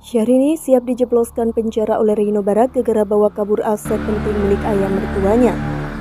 Syahrini siap dijebloskan penjara oleh Rino Barat gara-gara bawa kabur aset penting milik ayah mertuanya.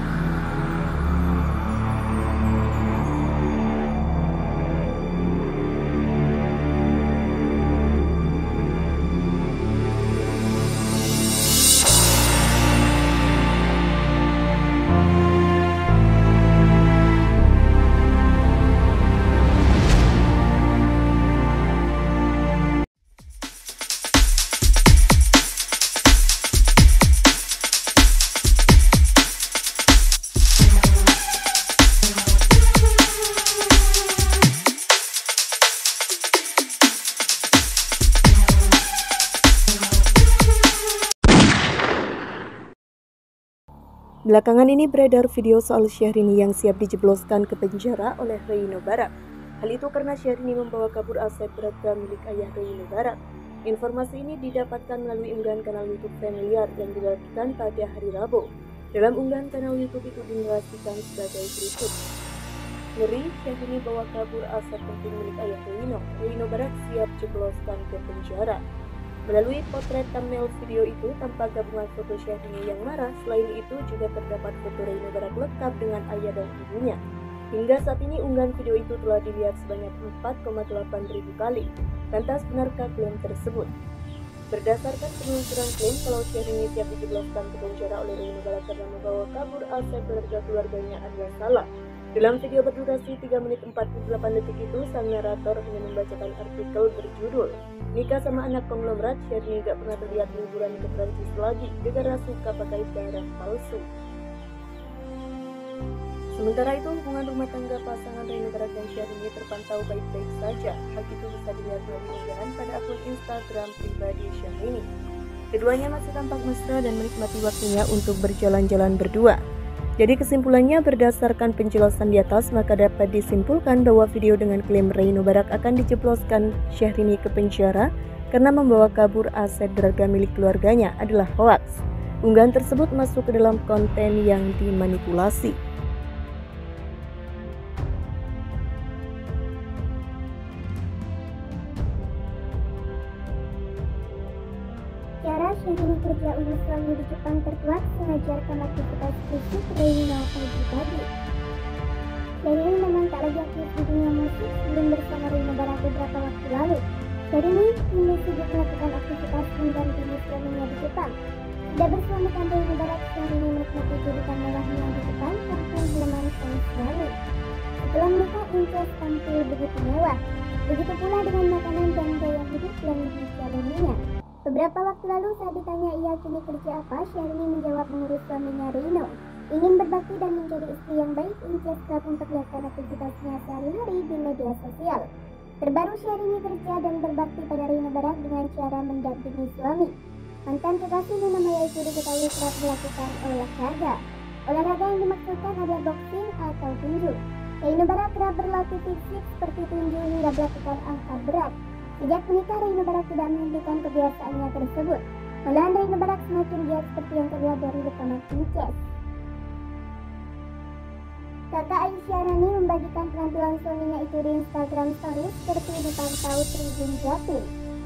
Belakangan ini beredar video soal Syahrini yang siap dijebloskan ke penjara oleh Rino Barat. Hal itu karena Syahrini membawa kabur aset berharga milik ayah Rino Barat. Informasi ini didapatkan melalui unggahan kanal YouTube Familiar yang dilakukan pada hari Rabu. Dalam unggahan kanal YouTube itu dinarasikan sebagai berikut. Ngeri, Syahrini bawa kabur aset penting milik ayah Rino Barat siap jebloskan ke penjara. Melalui potret thumbnail video itu tampak gabungan foto Syahrini yang marah. Selain itu juga terdapat foto Rino Barat lengkap dengan ayah dan ibunya. Hingga saat ini unggahan video itu telah dilihat sebanyak 4,8 ribu kali. Lantas benarkah klaim tersebut? Berdasarkan penelusuran klaim kalau Syahrini siap dijebloskan ke penjara oleh Rino Barat karena membawa kabur aset berharga keluarganya adalah salah. Dalam video berdurasi 3 menit 48 detik itu, sang narator hanya membacakan artikel berjudul "Nikah sama anak konglomerat, Syahrini gak pernah terlihat liburan ke Prancis lagi, gara-gara suka pakai darah palsu." Sementara itu, hubungan rumah tangga pasangan Rino Barat dan Syahrini terpantau baik-baik saja. Hal itu bisa dilihat melalui unggahan pada akun Instagram pribadi Syahrini. Keduanya masih tampak mesra dan menikmati waktunya untuk berjalan-jalan berdua. Jadi kesimpulannya, berdasarkan penjelasan di atas, maka dapat disimpulkan bahwa video dengan klaim Rino Barat akan dijebloskan Syahrini ke penjara karena membawa kabur aset berharga milik keluarganya adalah hoaks. Unggahan tersebut masuk ke dalam konten yang dimanipulasi. Cara Syahrini kerja untuk suami di Jepang terkuat mengajarkan aktivitas fisik Rino pagi-pagi. Syahrini memang tak lagi aktif di dunia musik sebelum bersama Rino Barat beberapa waktu lalu. Syahrini kini sibuk melakukan aktivitas mendampingi suaminya di Jepang. Sudah bersuami tanpa Rino Barat, Syahrini menikmati kehidupan mewahnya di Jepang kampung halaman sang suami. Setelah menikah, Incas tampil begitu mewah. Begitu pula dengan makanan dan gaya hidup yang dijalaninya. Beberapa waktu lalu saat ditanya ia kini kerja apa, Syahrini menjawab mengurus suaminya Rino. Ingin berbakti dan menjadi istri yang baik, Incas kerap memperlihatkan aktivitasnya sehari-hari di media sosial. Terbaru Syahrini kerja dan berbakti pada Rino Barat dengan cara mendampingi suami. Mantan kekasih Luna Maya itu diketahui kerap melakukan olahraga. Olahraga yang dimaksudkan adalah boxing atau tinju. Rino Barat kerap berlatih fisik seperti tinju hingga melakukan angkat berat. Sejak menikah, Rino Barat tidak menghentikan kebiasaannya tersebut. Malahan Rino Barat semakin giat seperti yang terlihat dari rekaman Incas. Kakak Aisyah Rani membagikan penampilan suaminya itu di Instagram Stories seperti dipantau Tribun Jatim.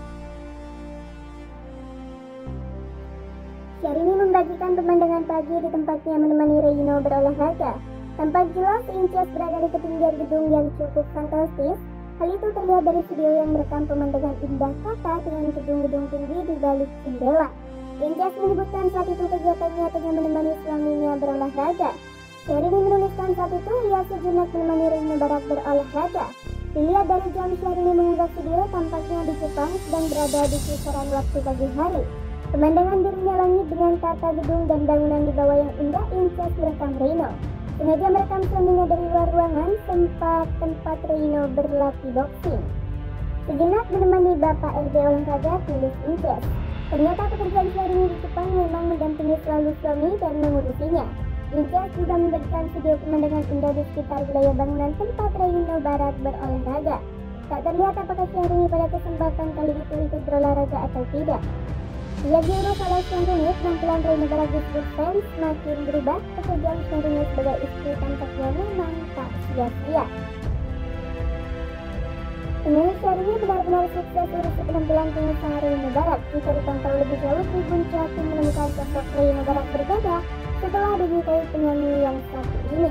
Syahrini membagikan pemandangan pagi di tempatnya menemani Rino berolahraga. Tampak jelas Incas berada di ketinggian gedung yang cukup fantastis. Hal itu terlihat dari video yang merekam pemandangan indah kota dengan gedung-gedung tinggi di balik jendela. Incas menyebutkan saat itu kegiatannya tengah menemani suaminya berolahraga. Syahrini menuliskan saat itu ia sejenak menemani Rino Barat berolahraga. Dilihat dari jam Syahrini mengunggah video, tampaknya di Jepang sedang berada di kisaran waktu pagi hari. Pemandangan birunya langit dengan tata gedung dan bangunan di bawah yang indah, Incas merekam Rino. Sengaja merekam suaminya dari luar ruangan tempat Rino berlatih boxing. Sejenak menemani Bapak RD olahraga, tulis Incas. Ternyata pekerjaan Syahrini di Jepang memang mendampingi selalu suami dan mengurusinya. Incas juga memberikan video pemandangan indah di sekitar wilayah bangunan tempat Rino Barat berolahraga. Tak terlihat apakah Syahrini pada kesempatan kali itu ikut berolahraga atau tidak. Ia diurus oleh Syahrini, penampilan Rino Barat disebut fans semakin berubah. Pekerjaan Syahrini sebagai istri tampaknya memang tak sia-sia. Penyanyi Syahrini benar-benar sukses urus penampilan pengusaha Reino Barat. Jika dipantau lebih jauh, Tribun Jatim menemukan sosok Reino Barat berbeda setelah diberitahu penyanyi yang satu ini.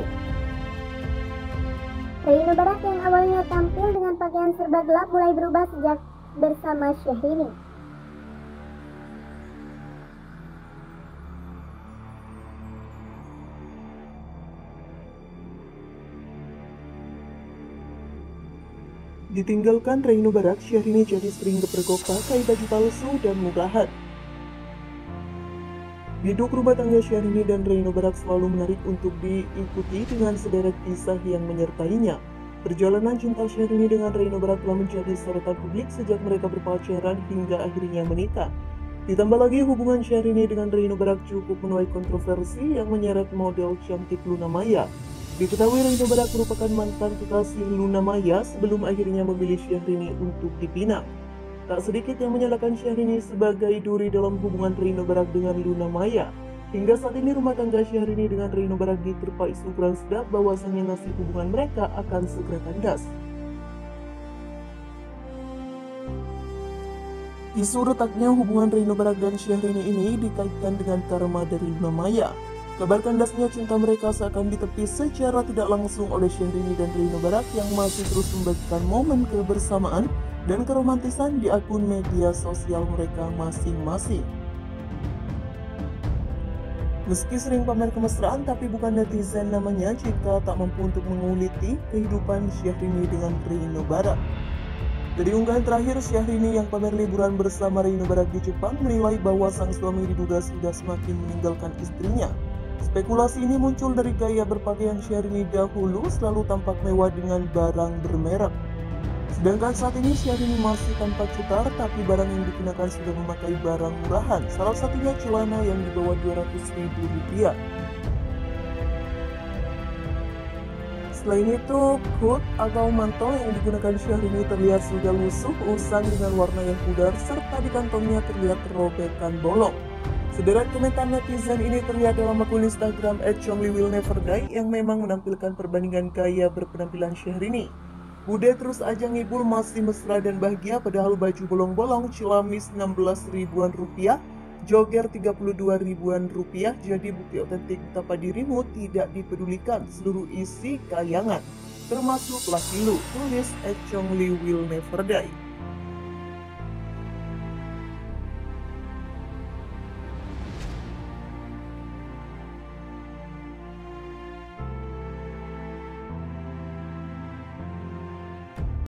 Reino Barat yang awalnya tampil dengan pakaian serba gelap mulai berubah sejak bersama Syahrini. Ditinggalkan Reino Barat, Syahrini jadi sering kepergok pakai baju palsu dan murahan. Hidup rumah tangga Syahrini dan Reino Barat selalu menarik untuk diikuti dengan sederet kisah yang menyertainya. Perjalanan cinta Syahrini dengan Reino Barat telah menjadi sorotan publik sejak mereka berpacaran hingga akhirnya menikah. Ditambah lagi hubungan Syahrini dengan Reino Barat cukup menuai kontroversi yang menyeret model cantik Luna Maya. Diketahui Reino Barat merupakan mantan kekasih Luna Maya sebelum akhirnya memilih Syahrini untuk dipinang. Tak sedikit yang menyalahkan Syahrini sebagai duri dalam hubungan Reino Barat dengan Luna Maya. Hingga saat ini rumah tangga Syahrini dengan Reino Barat diterpa isu kurang sedap bahwasannya nasib hubungan mereka akan segera kandas. Isu retaknya hubungan Reino Barat dan Syahrini ini dikaitkan dengan karma dari Luna Maya. Kabar kandasnya cinta mereka seakan ditepis secara tidak langsung oleh Syahrini dan Reino Barat yang masih terus membagikan momen kebersamaan dan keromantisan di akun media sosial mereka masing-masing. Meski sering pamer kemesraan, tapi bukan netizen namanya jika tak mampu untuk menguliti kehidupan Syahrini dengan Reino Barat. Dari unggahan terakhir, Syahrini yang pamer liburan bersama Reino Barat di Jepang menilai bahwa sang suami diduga sudah semakin meninggalkan istrinya. Spekulasi ini muncul dari gaya berpakaian Syahrini dahulu selalu tampak mewah dengan barang bermerek. Sedangkan saat ini Syahrini masih tampak cetar, tapi barang yang dikenakan sudah memakai barang murahan, salah satunya celana yang di bawah Rp200.000. Selain itu, hood atau mantel yang digunakan Syahrini terlihat sudah lusuh, usang dengan warna yang pudar, serta di kantongnya terlihat robekan bolong. Sederet komentar netizen ini terlihat dalam akun Instagram @chongliwillneverdie yang memang menampilkan perbandingan gaya berpenampilan Syahrini. Bude terus aja ngibul masih mesra dan bahagia padahal baju bolong-bolong cilamis 16 ribuan rupiah, joger 32 ribuan rupiah, jadi bukti otentik betapa dirimu tidak dipedulikan seluruh isi kayangan, termasuk laki lu, tulis @chongliwillneverdie.